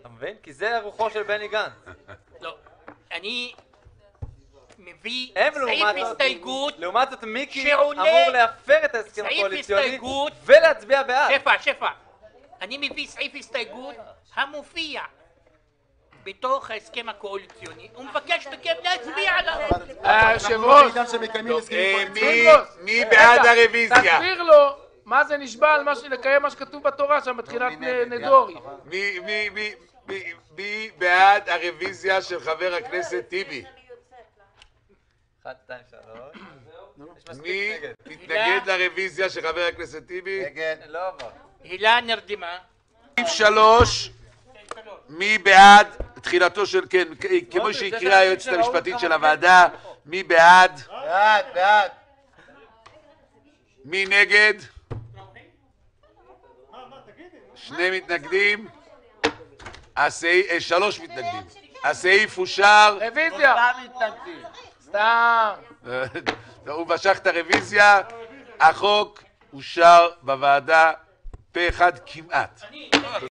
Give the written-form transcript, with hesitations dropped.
אתה מבין? כי זה רוחו של בני גנץ. לא. אני מביא הם סעיף הסתייגות. לעומת זאת מיקי שעולה- אמור להפר את ההסכם סעיף הקואליציוני הסתייגות- ולהצביע בעד. שפע. אני מביא סעיף הסתייגות המופיע בתוך ההסכם הקואליציוני ומבקש מכם להצביע עליו. היושב-ראש, מי בעד הרוויזיה? תסביר לו מה זה נשבע על לקיים מה שכתוב בתורה שם בתחילת נדורי. מי בעד הרוויזיה של חבר הכנסת טיבי? 1, 2, 3. מי מתנגד לרוויזיה של חבר הכנסת טיבי? לא עבר. הילה נרדמה. סעיף 3, מי בעד תחילתו של, כן, כמו שהקריאה היועצת המשפטית של הוועדה, מי בעד? בעד. מי נגד? 2 מתנגדים. 3 מתנגדים. הסעיף אושר. רוויזיה. סתם. הוא משך את הרוויזיה. החוק אושר בוועדה פה אחד כמעט.